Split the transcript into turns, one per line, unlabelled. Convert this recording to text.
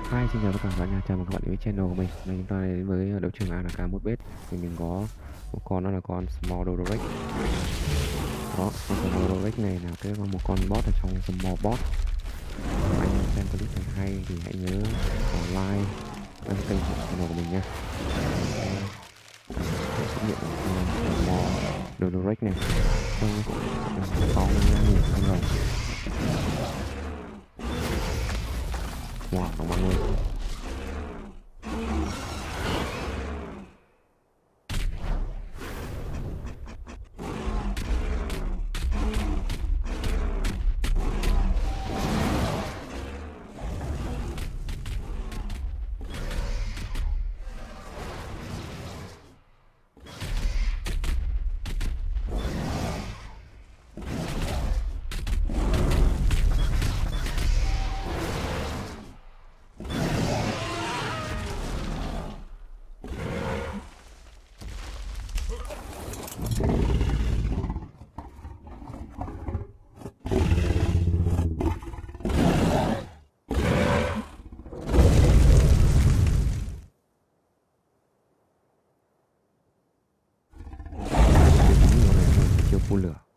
Hi, xin chào tất cả các nhà, chào mừng các bạn đến với channel của mình. Hôm nay chúng ta đến với đấu trường ANK 1bet thì mình có một con, đó là con Small Dodorex. Đó, con Small Dodorex này là một con bot ở trong Small Bot. Nếu anh em xem clip này hay thì hãy nhớ bỏ like, đăng kênh channel của mình nha. Sẽ xuất hiện con Small Dodorex này trong 65.000 con rồng. Wow, nó mang luôn. Chiêu phun lửa.